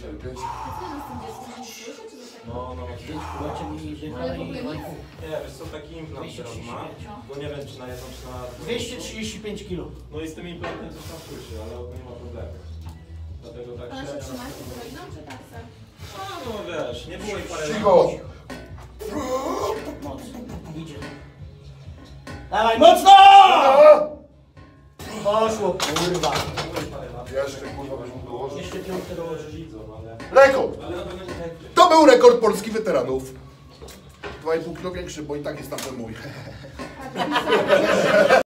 25. No, nie, wiesz co, taki implant teraz ma, bo nie wiem czy na jedną, czy na... 235 kg. No i z tym implantem coś tam słyszy, ale nie ma problemu. Dlatego tak Ona się średnio... trzyma się groźną, czy tak se? No wiesz, nie było i parę Cicho! Mocno. Idzie. Dawaj, mocno! Poszło, kurwa. Jeszcze kurwa byś mógł dołożyć. Jeszcze piątkę dołożyć. widzą, ale... Rekord! Ale na pewno nie tak. To był rekord polskich weteranów. 2,5 kg większy, bo i tak jest tamten mój.